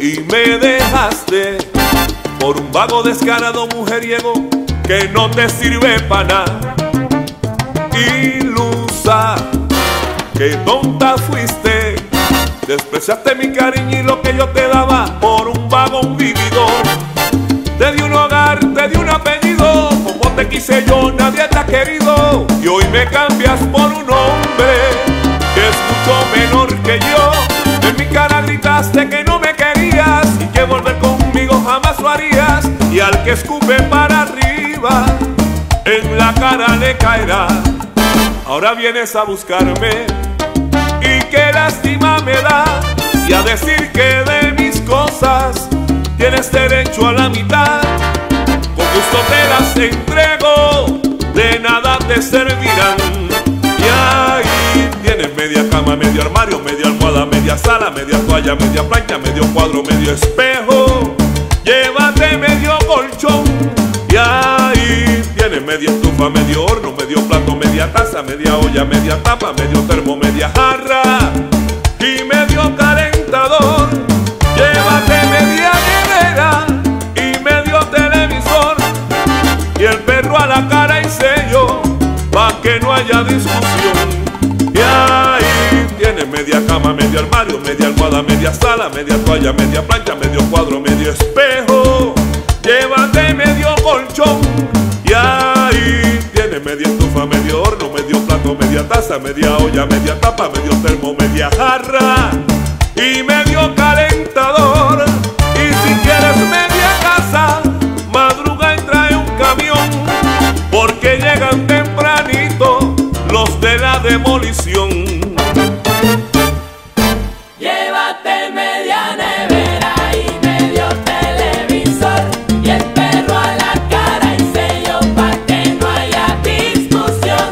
y me dejaste por un vago descarado mujeriego que no te sirve para nada. Ilusa, qué tonta fuiste, despreciaste mi cariño y lo que yo te daba por un vagón vividor. Te di un hogar, te di un apellido, como te quise yo nadie te ha querido, y hoy me cambias por un hombre que es mucho menor que yo. En mi cara gritaste que no me querías y que volver conmigo jamás lo harías, y al que escupe para arriba en la cara le caerá. Ahora vienes a buscarme y qué lástima me da, y a decir que de mis cosas tienes derecho a la mitad. Con gusto te las entrego, de nada te servirán. Y ahí tienes media cama, medio armario, media almohada, media sala, media toalla, media plancha, medio cuadro, medio espejo. Llévate medio colchón. Y ahí tienes media estufa, medio horno, medio plato, media taza, media olla, media tapa, medio termo, media jarra y medio calentador. Llévate media nevera y medio televisor, y el perro a la cara y sello pa' que no haya discusión. Y ahí tienes media cama, medio armario, media almohada, media sala, media toalla, media plancha, medio cuadro, medio espejo. Llévate medio colchón. Y ahí tienes media estufa, medio horno, medio plato, media taza, media olla, media tapa, medio termo, media jarra y medio calentador. Y si quieres media casa, madruga y trae un camión, porque llegan tempranito los de la demolición. Llévate media nevera y medio televisor, y el perro a la cara y sello pa' que no haya discusión.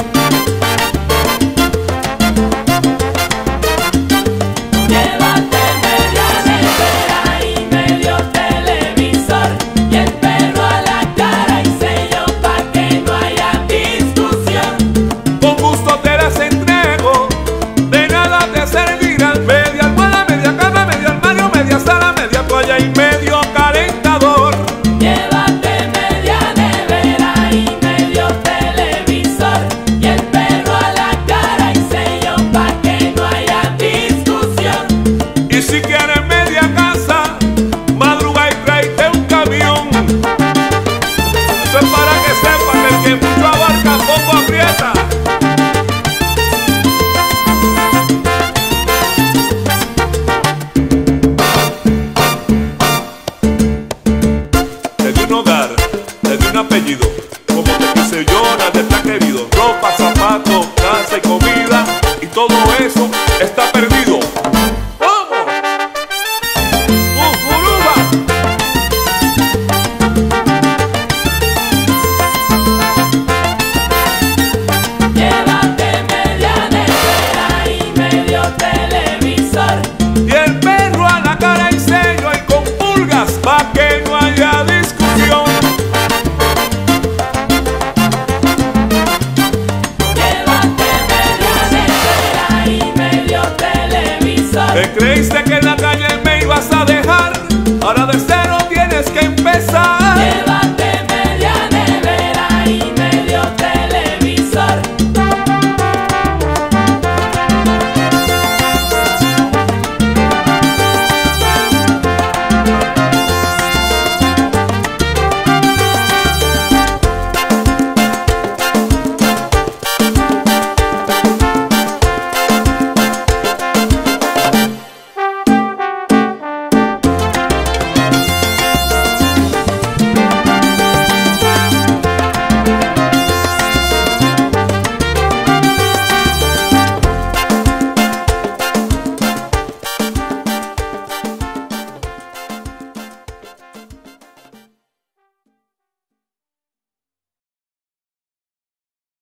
Llévate media nevera y medio televisor, y el perro a la cara y sello pa' que no haya discusión. Con gusto te las entrego, de nada te servirán. Media almohada, media cama, medio armario, media sala, media toalla y